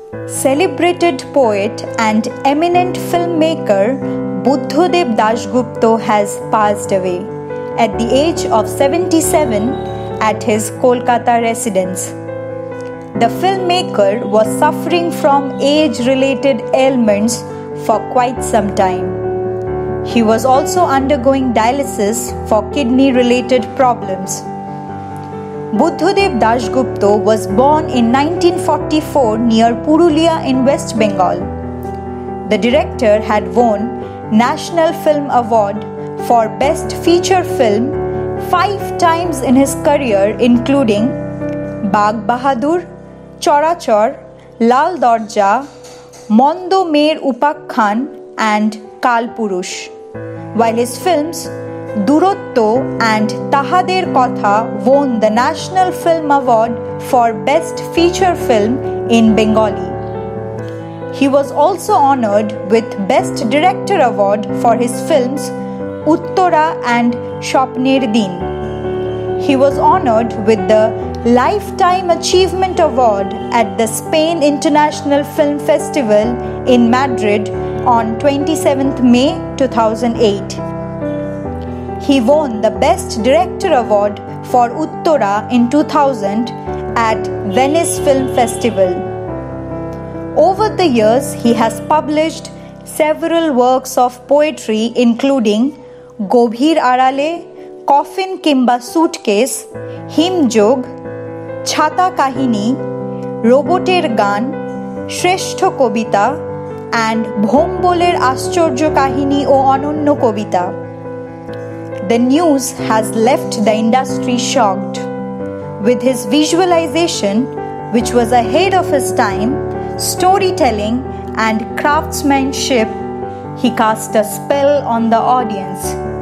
Celebrated poet and eminent filmmaker Buddhadev Dasgupta has passed away at the age of 77 at his Kolkata residence. The filmmaker was suffering from age-related ailments for quite some time. He was also undergoing dialysis for kidney-related problems. Buddhadev Dasgupta was born in 1944 near Purulia in West Bengal. The director had won National Film Award for Best Feature Film 5 times in his career, including Bagh Bahadur, Chorachor, Lal Darja, Mondo Mer Upakhan and Kalpurush, while his films Durotto and Tahader Kotha won the National Film Award for Best Feature Film in Bengali. He was also honored with Best Director Award for his films Uttora and Shopner Din. He was honored with the Lifetime Achievement Award at the Spain International Film Festival in Madrid on 27th May 2008. He won the Best Director Award for Uttora in 2000 at Venice Film Festival. Over the years, he has published several works of poetry including Gobhir Arale, Coffin Kimba Suitcase, Himjog, Chhata Kahini, Roboter Gan, Shrestho Kobita and Bhomboler Aschorjo Kahini o Ononno Kobita. The news has left the industry shocked. With his visualization, which was ahead of his time, storytelling and craftsmanship, he cast a spell on the audience.